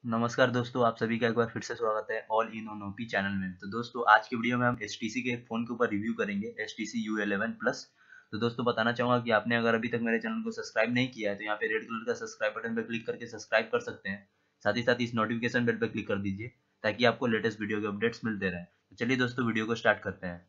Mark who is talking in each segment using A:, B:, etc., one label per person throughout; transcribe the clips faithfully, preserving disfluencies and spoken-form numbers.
A: नमस्कार दोस्तों, आप सभी का एक बार फिर से स्वागत है all in on OP channel में। तो दोस्तों आज की वीडियो में हम एच टी सी के एक फ़ोन के ऊपर रिव्यू करेंगे, H T C U eleven plus. तो दोस्तों बताना चाहूँगा कि आपने अगर अभी तक मेरे चैनल को सब्सक्राइब नहीं किया है तो यहाँ पे रेड कलर का सब्सक्राइब बटन पर क्लिक करके सब्सक्राइब कर सकते हैं। साथ ही साथ इस नोटिफिकेशन बेल पर क्लिक कर दीजिए ताकि आपको लेटेस्ट वीडियो के अपडेट्स मिलते रहें। तो चलिए दोस्तों वीडियो को स्टार्ट करते हैं।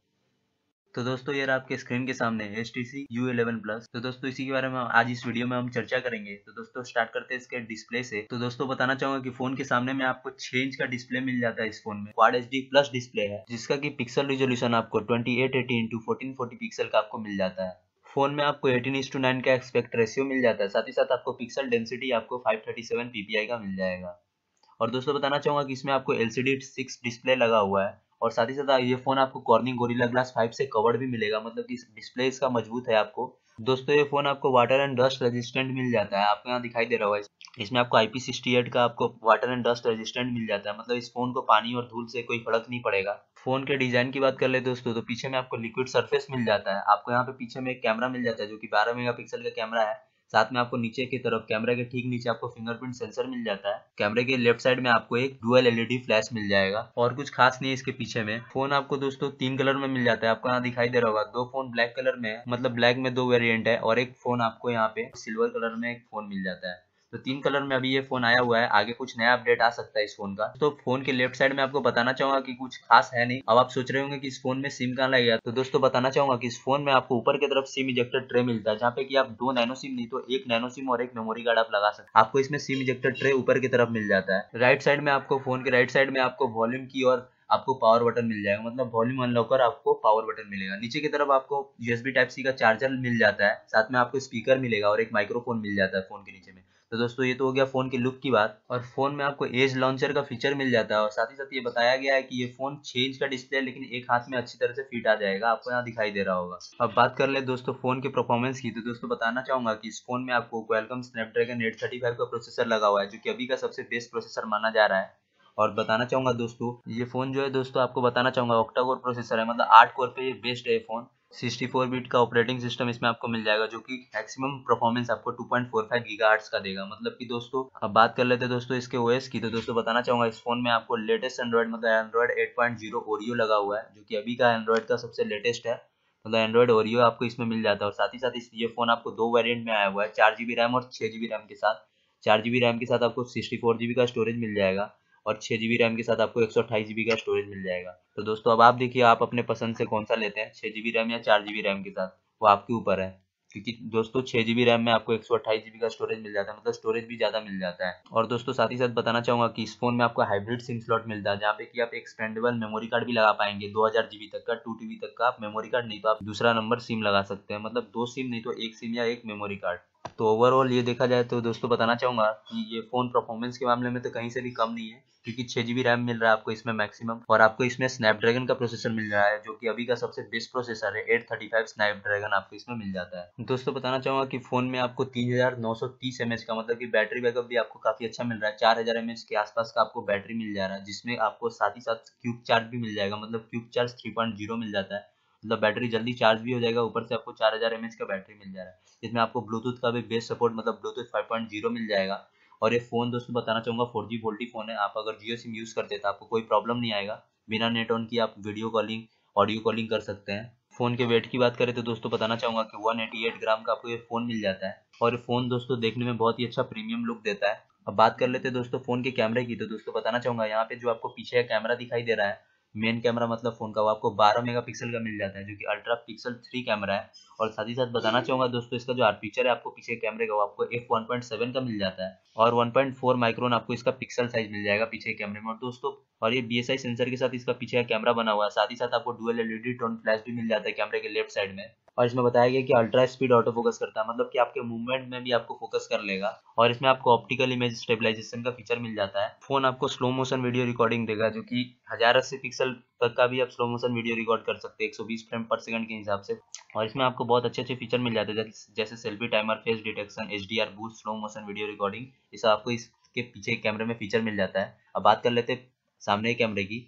A: तो दोस्तों ये रहा आपके स्क्रीन के सामने H T C U eleven plus. तो दोस्तों इसी के बारे में आज इस वीडियो में हम चर्चा करेंगे। तो दोस्तों स्टार्ट करते हैं इसके डिस्प्ले से। तो दोस्तों बताना चाहूंगा कि फोन के सामने में आपको छह इंच का डिस्प्ले मिल जाता है। इस फोन में quad H D plus display है जिसका की पिक्सल रिजोल्यूशन आपको twenty eight eighty into fourteen forty pixel का आपको मिल जाता है। फोन में आपको एटीन इस टू नाइन का एक्सपेक्ट रेशियो मिल जाता है। साथ ही साथ आपको पिक्सल डेंसिटी आपको फाइव थर्टी सेवन पीपीआई का मिल जाएगा। और दोस्तों बताना चाहूंगा कि इसमें आपको L C D six display लगा हुआ है। और साथ ही साथ ये फोन आपको कॉर्निंग गोरिल्ला ग्लास फाइव से कवर्ड भी मिलेगा, मतलब कि डिस्प्ले इसका मजबूत है आपको। दोस्तों ये फोन आपको वाटर एंड डस्ट रेजिस्टेंट मिल जाता है, आपको यहाँ दिखाई दे रहा होगा। इसमें आपको आई पी सिक्सटी एट का आपको वाटर एंड डस्ट रेजिस्टेंट मिल जाता है, मतलब इस फोन को पानी और धूल से कोई फर्क नहीं पड़ेगा। फोन के डिजाइन की बात कर ले दोस्तों, तो पीछे में आपको लिक्विड सरफेस मिल जाता है। आपको यहाँ पे पीछे में एक कैमरा मिल जाता है जो कि बारह मेगापिक्सल का कैमरा है। साथ में आपको नीचे की तरफ कैमरे के ठीक नीचे आपको फिंगरप्रिंट सेंसर मिल जाता है। कैमरे के लेफ्ट साइड में आपको एक dual L E D flash मिल जाएगा और कुछ खास नहीं है इसके पीछे में। फोन आपको दोस्तों तीन कलर में मिल जाता है, आपको यहाँ दिखाई दे रहा होगा। दो फोन ब्लैक कलर में है, मतलब ब्लैक में दो वेरिएंट है, और एक फोन आपको यहाँ पे सिल्वर कलर में एक फोन मिल जाता है। तो तीन कलर में अभी ये फोन आया हुआ है, आगे कुछ नया अपडेट आ सकता है इस फोन का। तो फोन के लेफ्ट साइड में आपको बताना चाहूंगा कि कुछ खास है नहीं। अब आप सोच रहे होंगे कि इस फोन में सिम कहाँ लगेगा, तो दोस्तों बताना चाहूंगा कि इस फोन में आपको ऊपर की तरफ सिम इजेक्टर ट्रे मिलता है, जहाँ पे कि आप दो नैनो सिम नहीं तो एक नैनो सिम और एक मेमोरी कार्ड आप लगा सकते हैं। आपको इसमें सिम इजेक्टर ट्रे ऊपर की तरफ मिल जाता है। राइट साइड में आपको फोन के राइट साइड में आपको वॉल्यूम की और आपको पावर बटन मिल जाएगा, मतलब वॉल्यूम अनलॉकर आपको पावर बटन मिलेगा। नीचे की तरफ आपको U S B type C का चार्जर मिल जाता है, साथ में आपको स्पीकर मिलेगा और एक माइक्रोफोन मिल जाता है फोन के नीचे में। तो दोस्तों ये तो हो गया फोन की लुक की बात। और फोन में आपको एज लॉन्चर का फीचर मिल जाता है, और साथ ही साथ ये बताया गया है कि ये फोन छह इंच का डिस्प्ले है लेकिन एक हाथ में अच्छी तरह से फिट आ जाएगा, आपको यहाँ दिखाई दे रहा होगा। अब बात कर ले दोस्तों फोन के परफॉर्मेंस की। तो दोस्तों बताना चाहूंगा कि इस फोन में आपको Qualcomm Snapdragon eight thirty five का प्रोसेसर लगा हुआ है, जो कि अभी का सबसे बेस्ट प्रोसेसर माना जा रहा है। और बताना चाहूंगा दोस्तों ये फोन जो है दोस्तों आपको बताना चाहूंगा ऑक्टा कोर प्रोसेसर है, मतलब आठ कोर पे ये बेस्ट है फोन। सिक्सटी फोर बिट का ऑपरेटिंग सिस्टम इसमें आपको मिल जाएगा, जो कि मैक्सिमम परफॉर्मेंस आपको two point four five gigahertz का देगा। मतलब कि दोस्तों अब बात कर लेते हैं दोस्तों इसके ओएस की। तो दोस्तों बताना चाहूंगा इस फोन में आपको लेटेस्ट एंड्रॉइड मतलब Android eight point zero Oreo लगा हुआ है, जो कि अभी का एंड्रॉइड का सबसे लेटेस्ट है। मतलब एंड्रॉइड ओरियो आपको इसमें मिल जाता है। और साथ ही साथ इस ये फोन आपको दो वेरिएंट में आया हुआ है, चार जीबी रैम और छह जीबी रैम के साथ। चार जीबी रैम के साथ आपको सिक्सटी फोर जीबी का स्टोरेज मिल जाएगा, और छह जीबी रैम के साथ आपको एक सौ अट्ठाईस जीबी का स्टोरेज मिल जाएगा। तो दोस्तों अब आप देखिए आप अपने पसंद से कौन सा लेते हैं, छह जीबी रैम या चार जीबी रैम के साथ, वो आपके ऊपर है। क्योंकि दोस्तों छह जीबी रैम में आपको एक सौ अट्ठाईस जीबी का स्टोरेज मिल जाता है, मतलब स्टोरेज भी ज्यादा मिल जाता है। और दोस्तों साथ ही साथ बताना चाहूंगा कि इस फोन में आपको हाइब्रिड सिम स्लॉट मिलता है, जहाँ पे कि आप एक्सपेंडेबल मेमोरी कार्ड भी लगा पाएंगे, दो हजार जीबी तक का, टू टीबी तक का आप मेमोरी कार्ड, नहीं तो आप दूसरा नंबर सिम लगा सकते हैं, मतलब दो सिम नहीं तो एक सिम या एक मेमोरी कार्ड। तो ओवरऑल ये देखा जाए तो दोस्तों बताना चाहूंगा कि ये फोन परफॉर्मेंस के मामले में तो कहीं से भी कम नहीं है, क्योंकि छह जीबी रैम मिल रहा है आपको इसमें मैक्सिमम, और आपको इसमें स्नैपड्रैगन का प्रोसेसर मिल रहा है, जो कि अभी का सबसे बेस्ट प्रोसेसर है। एट थर्टी फाइव स्नैपड्रैगन आपको इसमें मिल जाता है। दोस्तों बताना चाहूंगा कि फोन में आपको तीन हजार नौ सौ तीस एमएच का, मतलब कि बैटरी बैकअप भी आपको काफी अच्छा मिल रहा है। चार हजार एमएच के आसपास का आपको बैटरी मिल जा रहा है, जिसमें आपको साथ ही साथ क्यूब चार्ज भी मिल जाएगा, मतलब quick charge three point zero मिल जाता है। मतलब बैटरी जल्दी चार्ज भी हो जाएगा, ऊपर से आपको चार हजार एमएच का बैटरी मिल जा रहा है। इसमें आपको ब्लूटूथ का भी बेस्ट सपोर्ट, मतलब ब्लूटूथ फाइव पॉइंट ज़ीरो मिल जाएगा। और ये फोन दोस्तों बताना चाहूंगा फोर जी वोल्टी फोन है। आप अगर जियो सिम यूज करते हैं तो आपको कोई प्रॉब्लम नहीं आएगा। बिना नेट ऑन की आप वीडियो कॉलिंग ऑडियो कॉलिंग कर सकते हैं। फोन के वेट की बात करें तो दोस्तों बताना चाहूंगा कि वन एटी एट ग्राम का आपको ये फोन मिल जाता है। और ये फोन दोस्तों देखने में बहुत ही अच्छा प्रीमियम लुक देता है। अब बात कर लेते हैं दोस्तों फोन के कैमरे की। तो दोस्तों बताना चाहूंगा यहाँ पे जो आपको पीछे का कैमरा दिखाई दे रहा है, मेन कैमरा मतलब फोन का, वो आपको बारह मेगापिक्सल का मिल जाता है, जो कि अल्ट्रा पिक्सल थ्री कैमरा है। और साथ ही साथ बताना चाहूंगा दोस्तों इसका जो आर्पिचर है आपको पीछे कैमरे का, वो आपको एफ वन पॉइंट सेवन का मिल जाता है, और वन पॉइंट फोर माइक्रोन आपको इसका पिक्सल साइज मिल जाएगा पीछे कैमरे में। और दोस्तों और ये बी एस आई सेंसर के साथ इसका पीछे का कैमरा बना हुआ है। साथ ही साथ आपको डुअल एलईडी टोन फ्लैश भी मिल जाता है कैमरे के लेफ्ट साइड में। और इसमें बताया गया कि अल्ट्रा स्पीड ऑटो फोकस करता है, मतलब कि आपके मूवमेंट में भी आपको फोकस कर लेगा। और इसमें आपको ऑप्टिकल इमेज स्टेबलाइजेशन का फीचर मिल जाता है। फोन आपको स्लो मोशन वीडियो रिकॉर्डिंग देगा, जो कि हजार अस्सी पिक्सल तक का भी आप स्लो मोशन वीडियो रिकॉर्ड कर सकते हैं एक सौ बीस फ्रेम पर सेकंड के हिसाब से। और इसमें आपको बहुत अच्छे अच्छे फीचर मिल जाते हैं, जैसे selfie timer, face detection, H D R boost, slow motion video recording. ये सब आपको इसके पीछे कैमरे में फीचर मिल जाता है। अब बात कर लेते हैं सामने कैमरे की।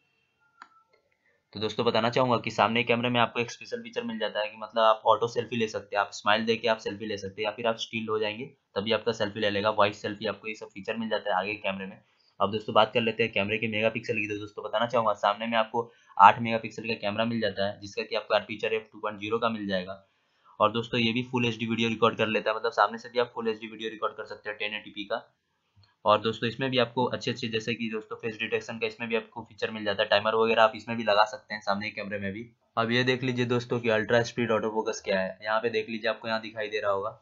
A: तो दोस्तों बताना चाहूंगा कि सामने कैमरे में आपको एक स्पेशल फीचर मिल जाता है कि मतलब आप ऑटो सेल्फी ले सकते हैं, आप स्माइल देके आप सेल्फी ले सकते हैं, या फिर आप स्टिल हो जाएंगे तभी आपका सेल्फी ले लेगा, वॉइस सेल्फी, आपको ये सब फीचर मिल जाता है आगे कैमरे में। अब दोस्तों बात कर लेते हैं कैमरे के मेगापिक्सल की। तो दोस्तों बताना चाहूँगा सामने में आपको आठ मेगापिक्सल का कैमरा मिल जाता है, जिसका कि आपको aperture F two point zero का मिल जाएगा। और दोस्तों ये भी full H D video record कर लेता है, मतलब सामने से भी आप full H D video record कर सकते हैं टेन एटी पी का। और दोस्तों इसमें भी आपको अच्छे अच्छे जैसे कि दोस्तों फेस डिटेक्शन का इसमें भी आपको फीचर मिल जाता है, टाइमर वगैरह आप इसमें भी लगा सकते हैं सामने के कैमरे में भी। अब ये देख लीजिए दोस्तों कि अल्ट्रा स्पीड ऑटो फोकस क्या है, यहाँ पे देख लीजिए आपको यहाँ दिखाई दे रहा होगा।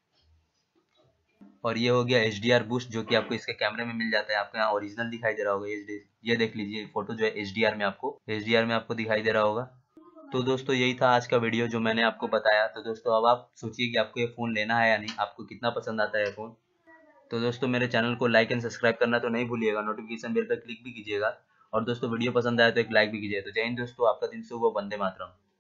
A: और ये हो गया एच डी आर बूस्ट, जो कि आपको इसके कैमरे में मिल जाता है, आपको यहाँ ओरिजिनल दिखाई दे रहा होगा। एच डी ये देख लीजिए फोटो जो है एच डी आर में आपको एच डी आर में आपको दिखाई दे रहा होगा। तो दोस्तों यही था आज का वीडियो जो मैंने आपको बताया। तो दोस्तों अब आप सोचिए कि आपको ये फ़ोन लेना है या नहीं, आपको कितना पसंद आता है फ़ोन। तो दोस्तों मेरे चैनल को लाइक एंड सब्सक्राइब करना तो नहीं भूलिएगा, नोटिफिकेशन बेल पर क्लिक भी कीजिएगा। और दोस्तों वीडियो पसंद आया तो एक लाइक भी कीजिए। तो जय हिंद दोस्तों, आपका दिन शुभ हो, वंदे मातरम।